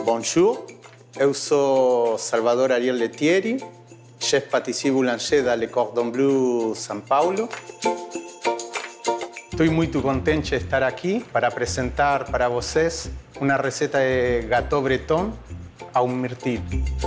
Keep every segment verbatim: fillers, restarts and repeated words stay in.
Bonjour, eu sou Salvador Ariel Lettieri, chef pâtissier boulanger da Le Cordon Bleu São Paulo. Estou muito contente de estar aqui para apresentar para vocês uma receita de gâteau breton ao mirtilo.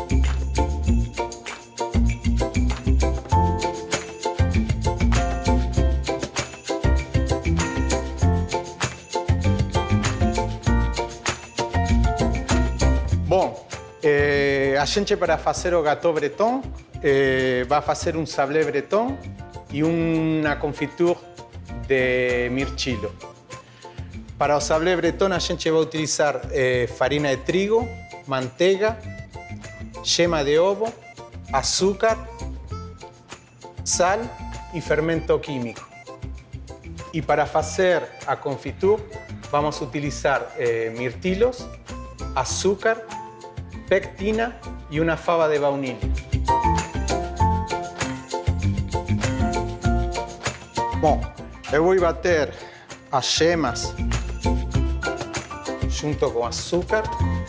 Bom, eh, a gente para fazer o gâteau breton eh, vai fazer um sablé breton e uma confiture de mirtilo. Para o sablé breton a gente vai utilizar eh, farina de trigo, manteiga, yema de ovo, açúcar, sal e fermento químico. E para fazer a confiture vamos utilizar eh, mirtilos, açúcar, pectina e uma fava de baunilha. Bom, eu vou bater as gemas junto com açúcar.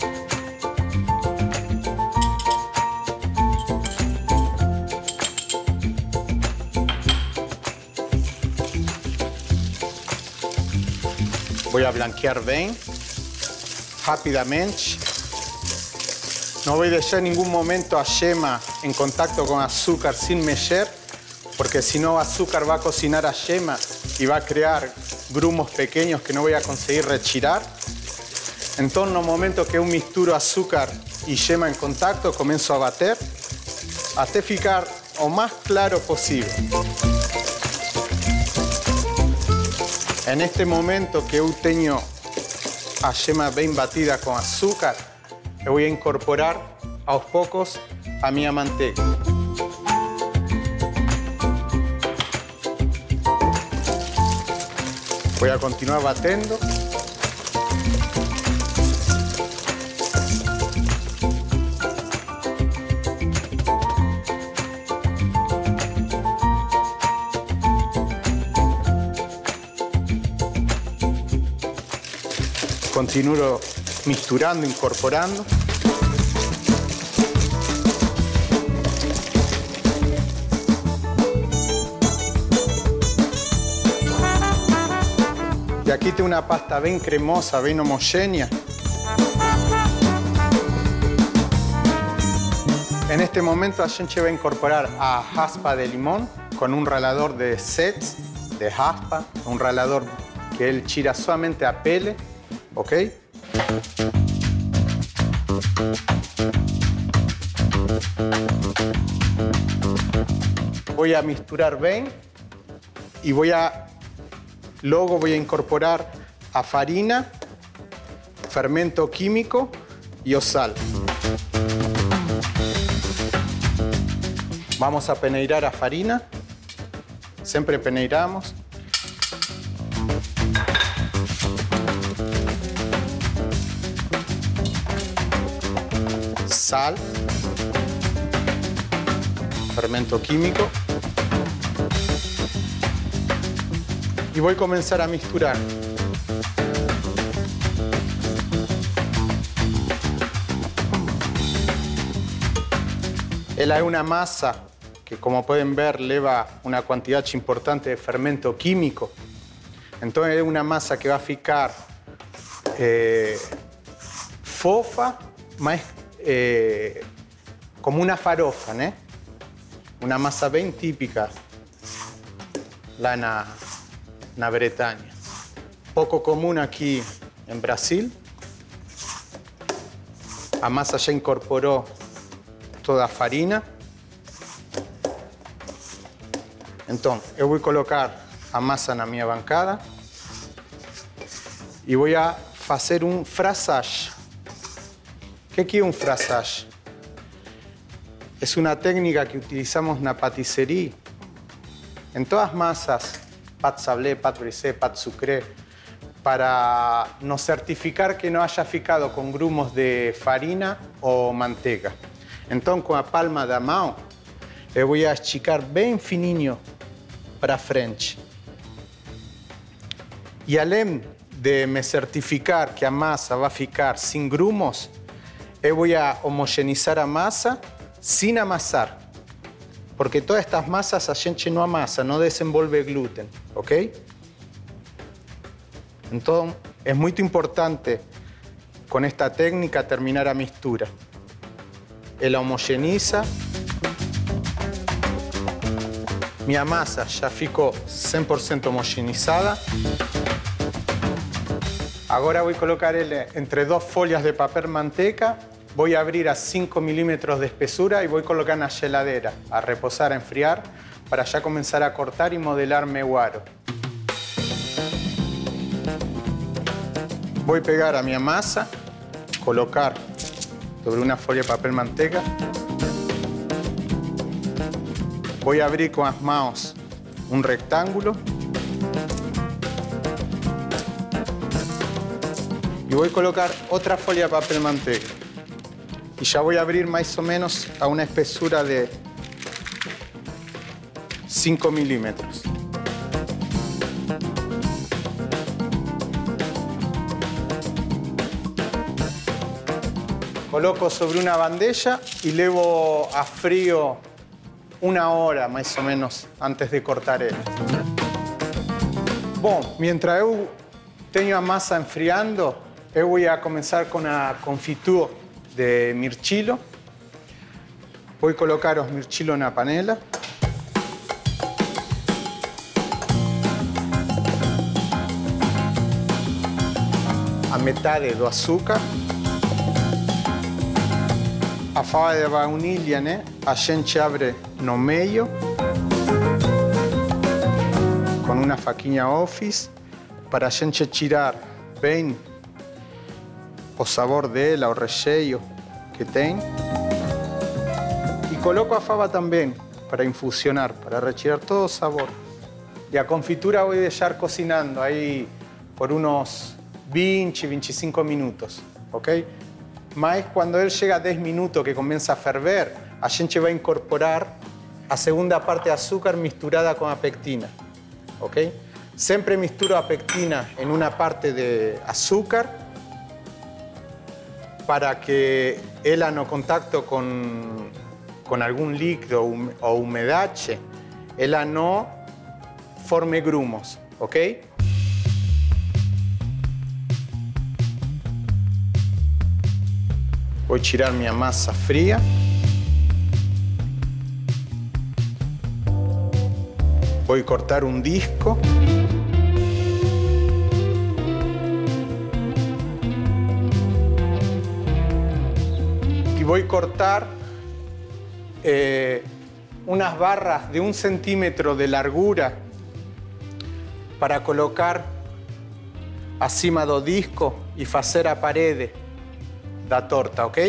Vou a blanquear bem, rapidamente. Não vou deixar em nenhum momento a gema em contato com o açúcar sem mexer, porque senão o açúcar vai cocinar a gema e vai criar grumos pequenos que não vou conseguir retirar. Então, no momento que eu misturo açúcar e gema em contato, começo a bater até ficar o mais claro possível. É neste momento que eu tenho a gema bem batida com açúcar, eu vou incorporar aos poucos a minha manteiga. Vou a continuar batendo. Continuo misturando, incorporando. E aqui tem uma pasta bem cremosa, bem homogênea. Neste momento a gente vai incorporar a raspa de limão com um ralador de sets de raspa, um ralador que ele tira somente a pele, ok? Vou a misturar bem e vou a logo vou a incorporar a farina, fermento químico e o sal. Vamos a peneirar a farina, sempre peneiramos. Sal, fermento químico. E vou começar a misturar. Ela é uma massa que, como podem ver, leva uma quantidade importante de fermento químico. Então é uma massa que vai ficar eh, fofa, mas eh, como uma farofa, né? Uma massa bem típica lá na na Bretanha. Pouco comum aqui em Brasil. A massa já incorporou toda a farina. Então, eu vou colocar a massa na minha bancada e vou a fazer um frassage. O que é um frassage? É uma técnica que utilizamos na patisserie. Em todas as massas, pâte sablé, pâte brisée, pâte sucré, para nos certificar que não haya ficado com grumos de farina ou manteiga. Então, com a palma da mão, eu vou esticar bem fininho para frente. E além de me certificar que a massa vai ficar sem grumos, eu voy a homogeneizar a masa sin amasar. Porque todas estas masas a gente no amasa, no desenvolve gluten, ¿ok? Entonces, es muy importante con esta técnica terminar a mistura. Ela homogeniza. Minha massa já ficou cem por ciento homogeneizada. Agora vou colocar ele entre dos folhas de papel manteca. Voy a abrir a cinco milímetros de espesura y voy a colocar en la heladera a reposar, a enfriar, para ya comenzar a cortar y modelar meu aro. Voy a pegar a mi masa, colocar sobre una folha de papel manteca. Voy a abrir con las manos un rectángulo. Y voy a colocar otra folha de papel manteca. Y ya voy a abrir más o menos a una espesura de cinco milímetros. Coloco sobre una bandeja y levo a frío una hora más o menos antes de cortar él. Bom, mientras eu tenho a massa enfriando, eu voy a comenzar con la confitura de mirchilo. Voy a colocar los mirchilos en la panela. A metade do açúcar. A fava de baunilha, né? A gente abre no meio com uma faquinha office para a gente tirar bem o sabor dela, o recheio que tem. E coloco a fava também para infusionar, para retirar todo o sabor. E a confitura vou deixar cocinando aí por uns vinte, vinte e cinco minutos, ok? Mas quando ele chega a dez minutos que começa a ferver, a gente vai incorporar a segunda parte de açúcar misturada com a pectina, ok? Sempre misturo a pectina em uma parte de açúcar para que ela no contacto con, con algún líquido o humedad, ela no forme grumos, ¿ok? Voy a tirar mi masa fría. Voy a cortar un disco. Y voy a cortar eh, unas barras de un centímetro de largura para colocar acima do disco y facer a parede da torta, ok?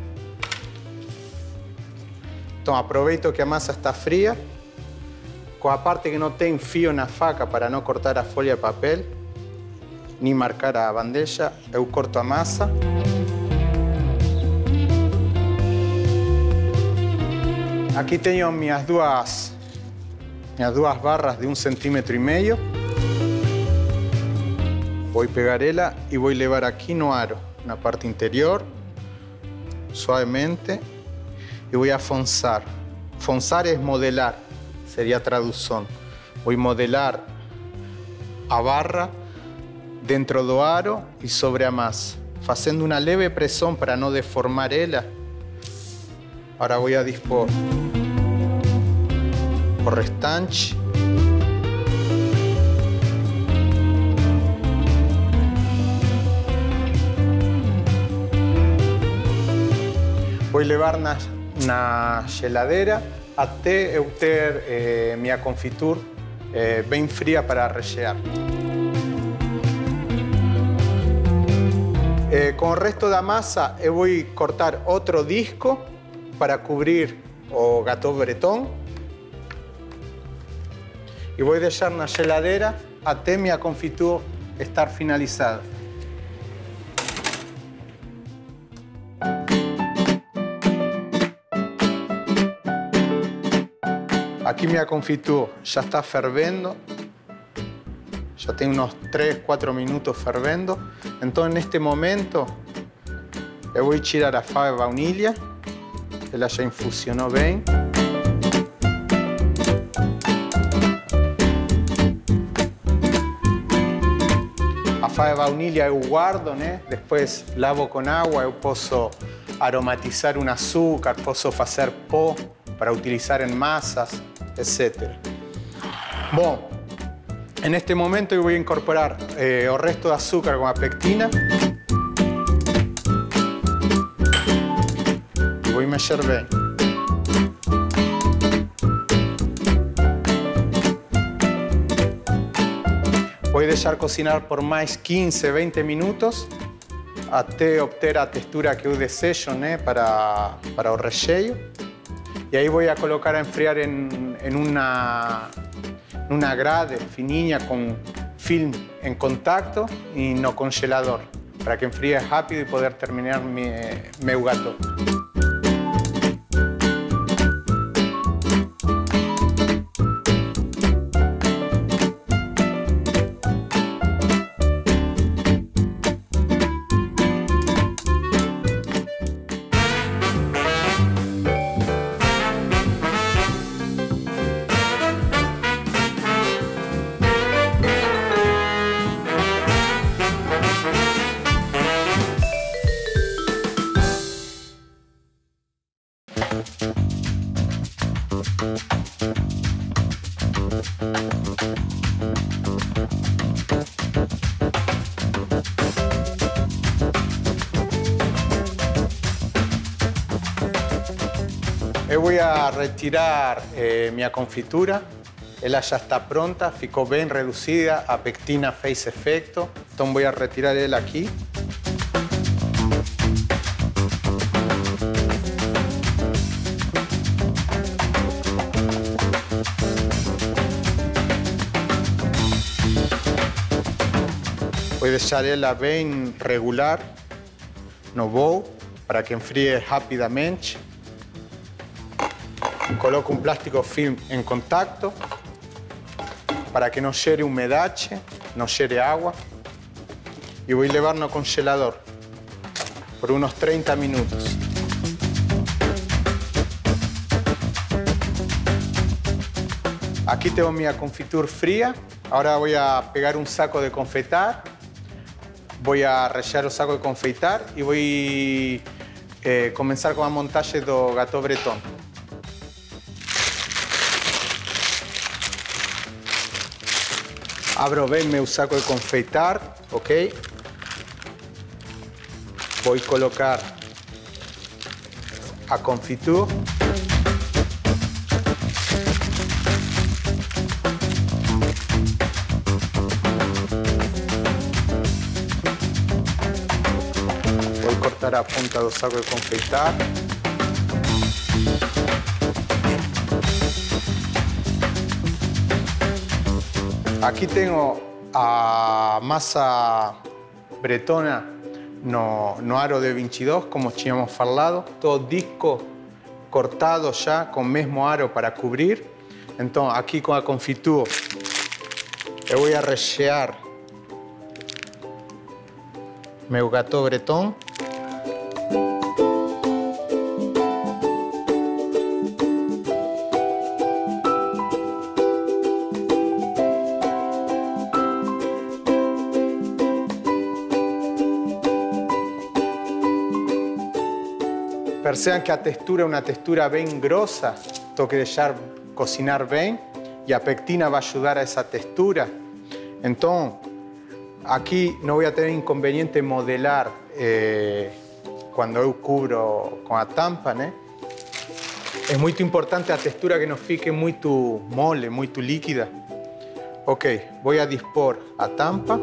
Então aproveito que a massa está fria, com a parte que não tem fio na faca para não cortar a folha de papel, nem marcar a bandeja, eu corto a massa. Aqui tenho minhas duas, minhas duas barras de um centímetro e meio. Vou pegar ela e vou levar aqui no aro, na parte interior, suavemente, e vou a fonzar. Fonzar é modelar, seria a tradução. Vou modelar a barra dentro do aro e sobre a massa, fazendo uma leve pressão para não deformar ela. Agora vou a dispor o restante. Vou levar na, na geladeira até eu ter eh, minha confitura eh, bem fria para rechear. Eh, com o resto da massa, eu vou cortar outro disco para cobrir o gâteau breton e vou deixar na geladeira até minha confitura estar finalizada. Aqui minha confitura já está fervendo, já tem uns três, quatro minutos fervendo. Então, neste momento, Eu vou tirar a fava baunilha. Ela já infusionou bem. A fava baunilha eu guardo, né? Depois lavo com água, eu posso aromatizar um açúcar, posso fazer pó para utilizar em massas, etcétera. Bom, en este momento eu vou incorporar eh, o resto de açúcar com a pectina. E vou mexer bem. Vou deixar cocinar por mais quinze, vinte minutos até obter a textura que eu desejo, né, para, para o recheio. E aí vou a colocar a enfriar em, em uma, uma grade fininha com film em contacto e no congelador, para que enfríe rápido e poder terminar mi, meu gâteau. Eu vou a retirar eh, minha confitura. Ela já está pronta, ficou bem reduzida, a pectina fez efeito. Então vou a retirar ela aqui. Vou deixar ela bem regular no bowl para que enfrie rapidamente. Coloco um plástico film em contacto para que não cheire umidade, não cheire água. E vou levar no congelador por uns trinta minutos. Aqui tenho minha confitura fria. Agora vou a pegar um saco de confeitar. Vou a rechear o saco de confeitar e vou eh, começar com a montagem do gâteau breton. Abro bem meu saco de confeitar, ok? Vou colocar a confitura. Vou cortar a ponta do saco de confeitar. Aqui tenho a massa bretona no, no aro de vinte e dois, como tínhamos falado. Todo disco cortado já, com o mesmo aro para cobrir. Então, aqui com a confitura, eu vou a rechear meu gâteau breton. Percebam que a textura é uma textura bem grossa, tenho que deixar cocinar bem e a pectina vai ajudar a essa textura. Então, aqui não vou ter inconveniente em modelar eh, quando eu cubro com a tampa, né? É muito importante a textura que não fique muito mole, muito líquida. Ok, vou a dispor a tampa.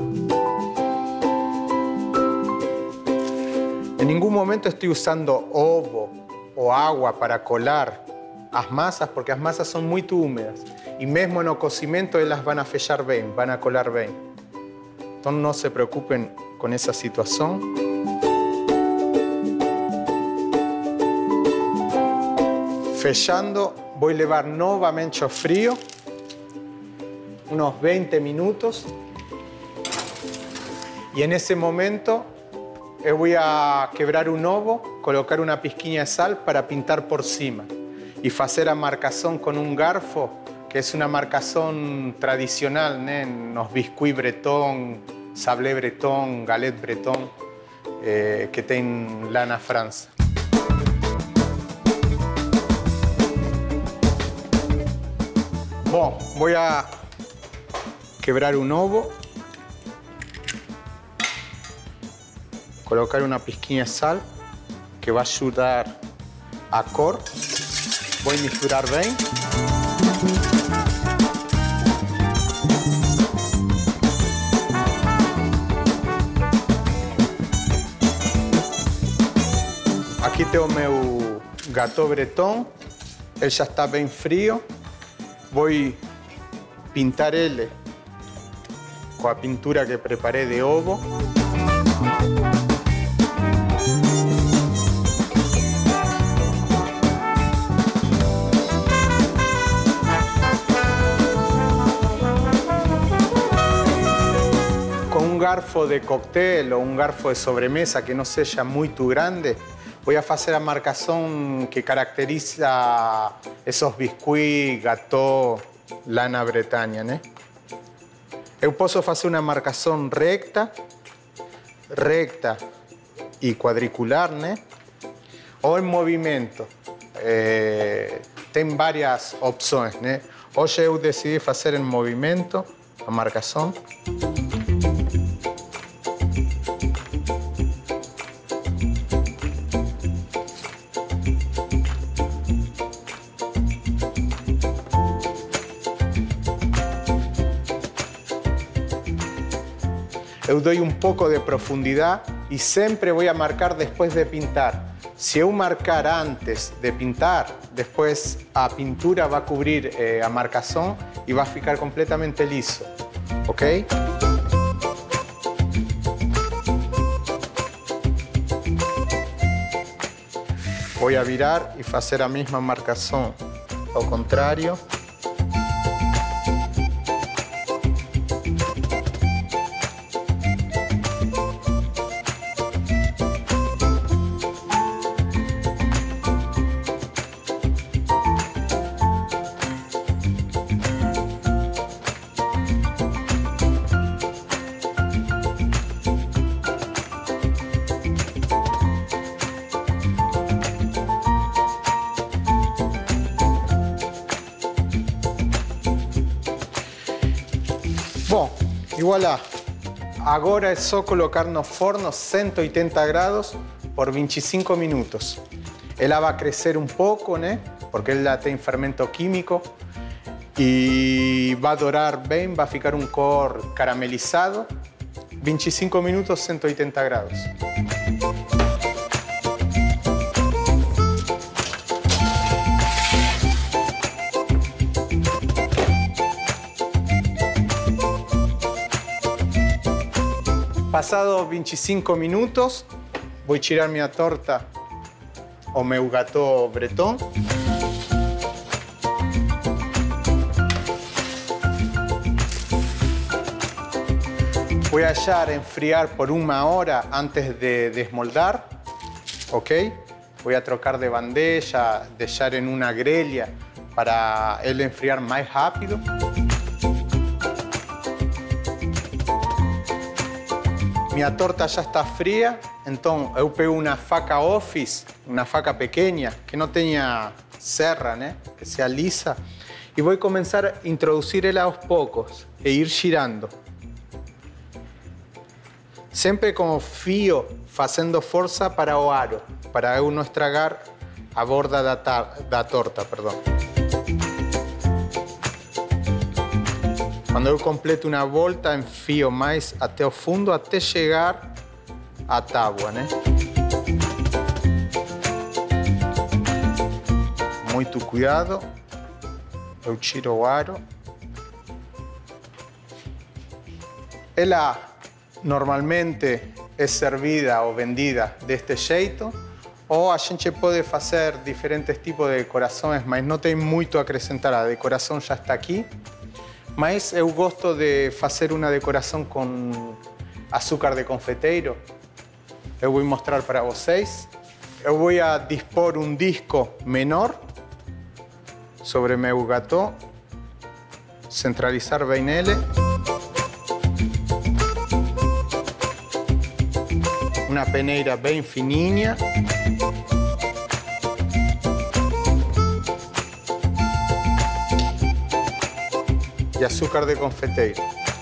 En ningún momento estoy usando ovo o agua para colar as massas, porque as massas são muito úmidas. E mesmo no cocimento elas vão a fechar bem, vão a colar bem. Então não se preocupem com essa situação. Fechando, vou levar novamente ao frio, uns vinte minutos. E nesse momento eu vou a quebrar um ovo, colocar uma pisquinha de sal para pintar por cima e fazer a marcação com um garfo, que é uma marcação tradicional, né? Nos biscuits breton, sablé breton, galette breton, eh, que tem lá na França. Bom, vou a quebrar um ovo, colocar uma pisquinha de sal, que vai ajudar a cor. Vou misturar bem. Aqui tem o meu gâteau breton, ele já está bem frio. Vou pintar ele com a pintura que preparei de ovo. Com um garfo de coquetel ou um garfo de sobremesa que não seja muito grande, vou fazer a marcação que caracteriza esses biscuits, gâteau lá na Bretanha, né? Eu posso fazer uma marcação recta, recta e quadricular, né? Ou em movimento. É, tem várias opções, né? Hoje eu decidi fazer em movimento a marcação. Eu dou um pouco de profundidade e sempre vou a marcar depois de pintar. Se eu marcar antes de pintar, depois a pintura vai cobrir eh, a marcação e vai ficar completamente liso, ok? Vou a virar e fazer a mesma marcação ao contrário. Bom, e voilà. Agora é só colocar no forno cento e oitenta graus por vinte e cinco minutos. Ela vai crescer um pouco, né? Porque ela tem fermento químico e vai dourar bem, vai ficar um cor caramelizado. vinte e cinco minutos, cento e oitenta graus. Passados vinte e cinco minutos, vou tirar minha torta, o meu gâteau breton. Vou deixar enfriar por uma hora antes de desmoldar, ok? Vou trocar de bandeja, deixar em uma grelha para ele enfriar mais rápido. Minha torta já está fria, então eu pego uma faca office, uma faca pequena, que não tenha serra, né? Que seja lisa, e vou começar a introduzir ela aos poucos e ir girando. Sempre com o fio fazendo força para o aro, para eu não estragar a borda da, da torta, perdão. Quando eu completo uma volta, enfio mais até o fundo, até chegar à tábua, né? Muito cuidado. Eu tiro o aro. Ela normalmente é servida ou vendida deste jeito, ou a gente pode fazer diferentes tipos de decorações, mas não tem muito a acrescentar. A decoração já está aqui. Mas eu gosto de fazer uma decoração com açúcar de confeiteiro, eu vou mostrar para vocês. Eu vou a dispor um disco menor sobre meu gâteau, centralizar bem ele. Uma peneira bem fininha. E açúcar de confeiteiro.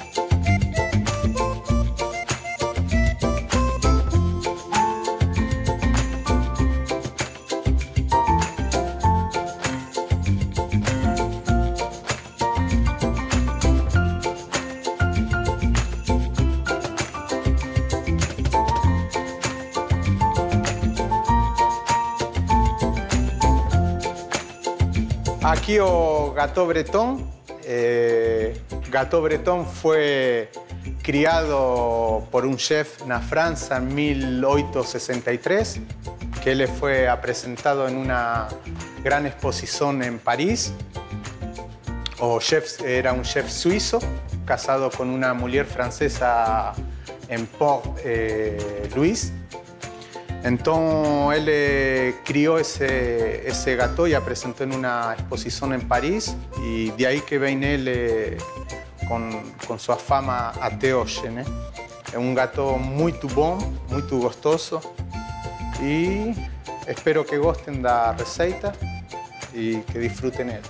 Aquí o Gâteau Breton. Eh, Gâteau Breton fue criado por un chef en Francia en mil ochocientos sesenta y tres, que él fue presentado en una gran exposición en París. O chef, era un chef suizo, casado con una mujer francesa en Port-Louis. Entonces él eh, crió ese, ese gâteau y la presentó en una exposición en París, y de ahí que viene él eh, con, con su fama até hoje, ¿no? Es un gâteau muy bom, muy gostoso, y espero que gusten de la receta y que disfruten él.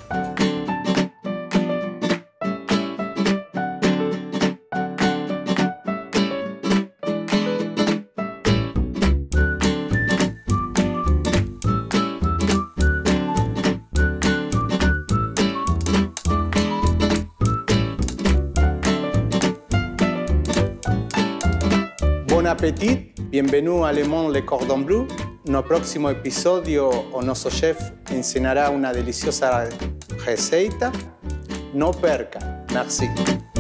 Bon appétit, bienvenido a Le Monde Le Cordon Bleu. No próximo episodio, o nosso chef ensinará una deliciosa receita. No perca. Merci.